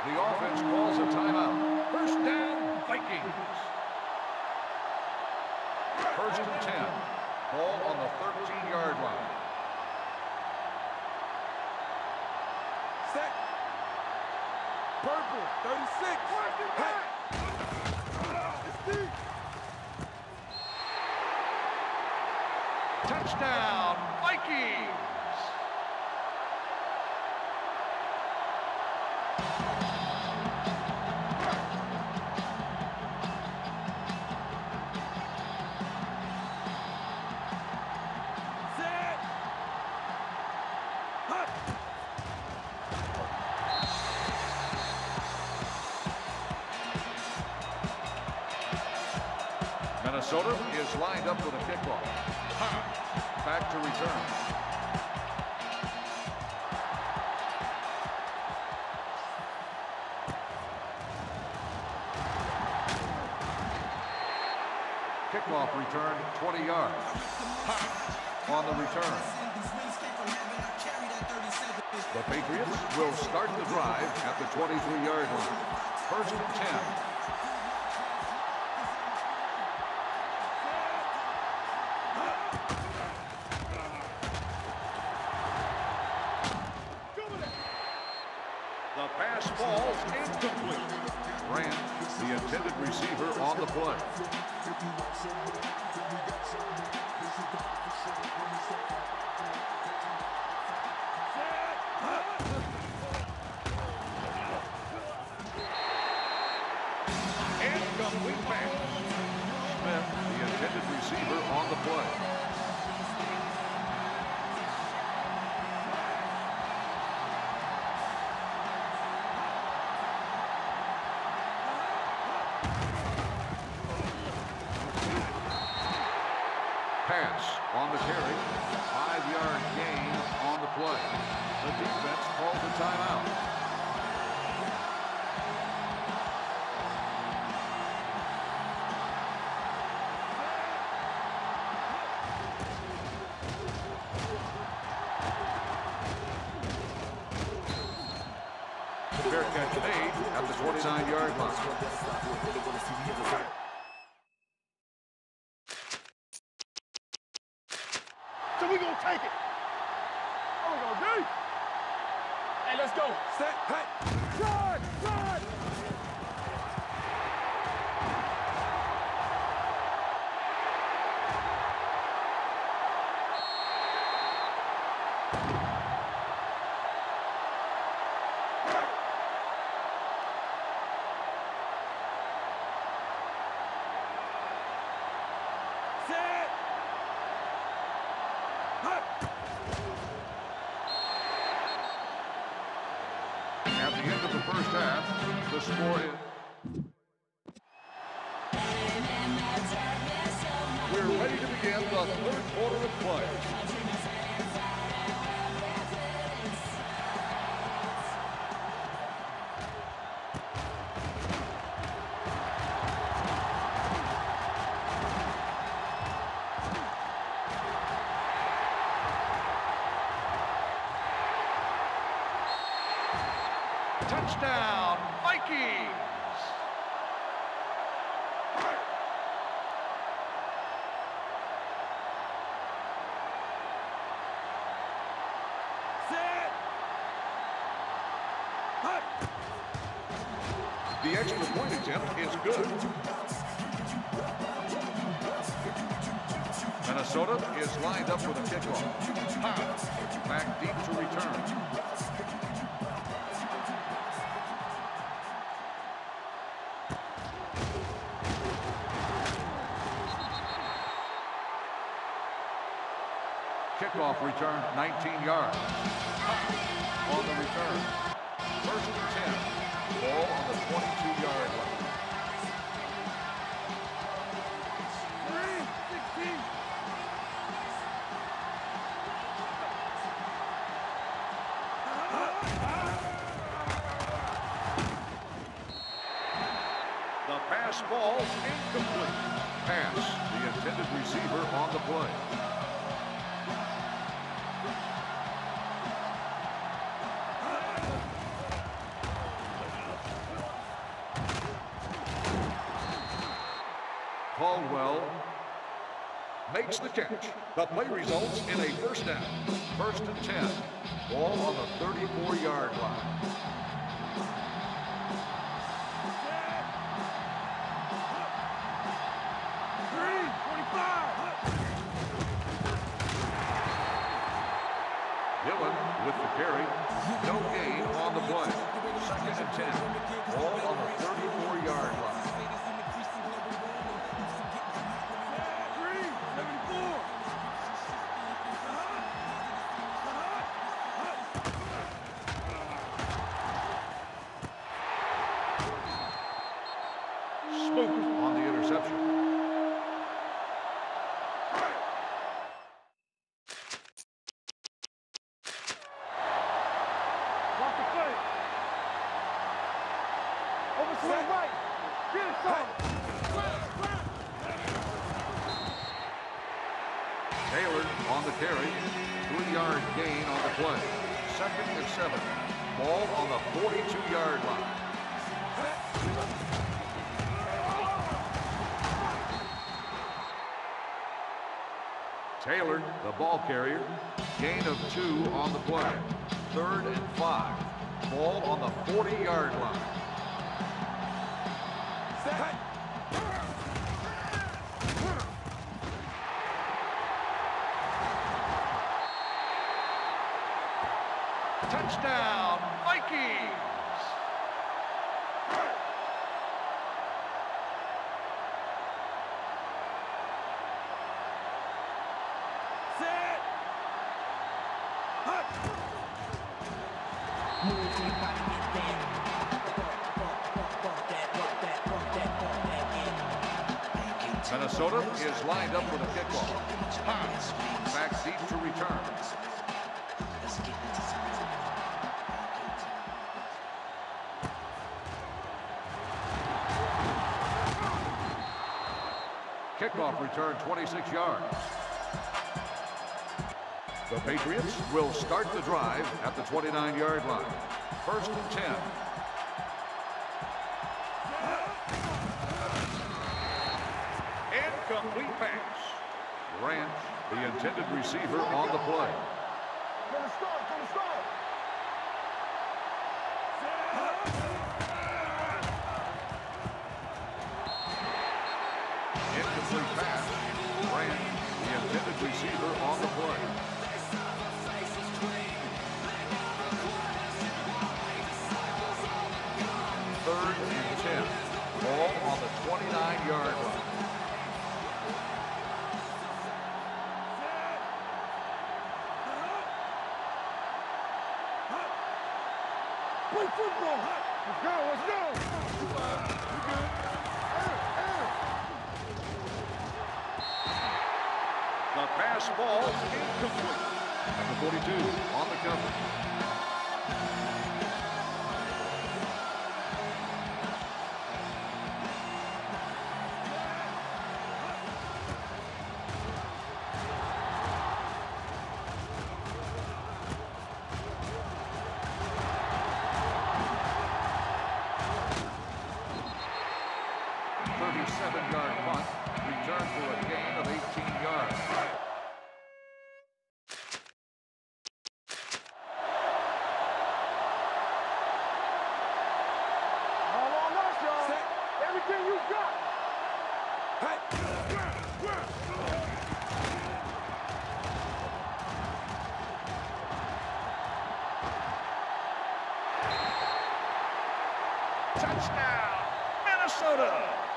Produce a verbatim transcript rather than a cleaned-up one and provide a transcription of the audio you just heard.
The offense calls a timeout. First down, Vikings. First and ten. Ball on the thirteen-yard line. Set. Purple, thirty-six. Hey. It's deep. Touchdown, Vikings! Set. Hut. Minnesota is lined up with a kickoff. Back to return. Kickoff return, twenty yards. On the return. The Patriots will start the drive at the twenty-three-yard line. First and ten. The pass falls incomplete. Grant, the intended receiver, on the play. Incomplete pass. Smith, the intended receiver, on the play. Pass on the carry. Five-yard gain on the play. The defense calls a timeout. Fair catch made at the twenty-nine-yard line. So we gonna take it. Oh, we gonna do. Hey, let's go. Set. Hey. Run, run. Set. Hut. At the end of the first half, the score is... We're ready to begin the third quarter of play. Touchdown, Vikings! Set. Hut. The extra point attempt is good. Minnesota is lined up with a kickoff. Back deep to return. Kickoff return, nineteen yards. On the return, first and ten. Ball on the twenty-two-yard line. Three, sixteen. The pass falls incomplete. Pass, the intended receiver on the play. Caldwell makes the catch. The play results in a first down. First and ten. Ball on the thirty-four yard line. Three, twenty-five. Dillon with the carry. No gain on the play. Second and ten. Ball on the thirty-four yard line. Smoot on the interception. Watch the play. Over to the right. Get it, son. Taylor on the carry. Three-yard gain on the play. Second and seven. Ball on the forty-two yard line. Taylor, the ball carrier. Gain of two on the play. Third and five. Ball on the forty yard line. Touchdown, Vikings! Set. Hut. Minnesota is lined up for the kickoff. Haas back deep to return. Kickoff return twenty-six yards. The Patriots will start the drive at the twenty-nine yard line. First and ten. Incomplete pass. Grant, the intended receiver, on the play. Gonna start, gonna start. Incomplete pass. Grant, the intended receiver, on the play. Third and ten. Ball on the twenty-nine yard line. Play football. Let's go, let's go. We good. Air, air. The pass ball incomplete. Number forty-two on the cover. thirty-seven yard punt. Return for a gain of eighteen yards. All on us, y'all. Everything you got. Touchdown, Minnesota!